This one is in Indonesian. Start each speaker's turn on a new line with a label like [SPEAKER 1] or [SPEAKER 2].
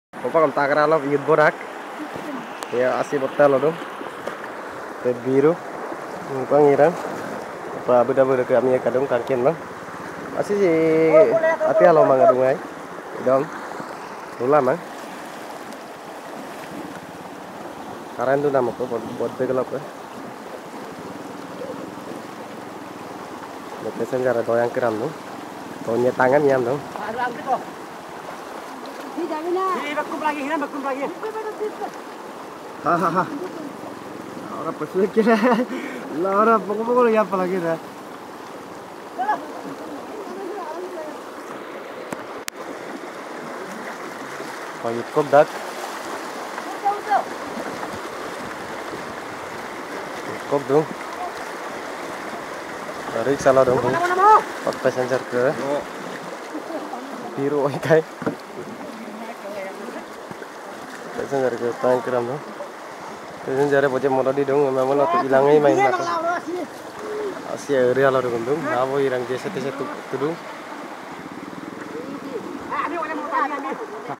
[SPEAKER 1] Opa kam takra lo yud borak. Ya asih betul lo dong. Biru. Bang irang. Apa beda-beda kami kadang kangkin bang. Asih si ati alo mang adung ai. Dom. Lula mang. Karen tu nama ko buat begelap ya. Betesan cara doyang kiram dong. Tonya tangan nyam dong. Hahaha. Orang pesek kira. Lah orang pokok-pokok ya apa lagi dah. Pagi kop dak. Kop dong. Dari salah dong. Pak passenger ke. Biru kai. Passenger ke tang kiram dong. Passenger boje mono di dong, memang atau hilangai main atau. Asia area lo dong. Nabo irang desa desa tu dong.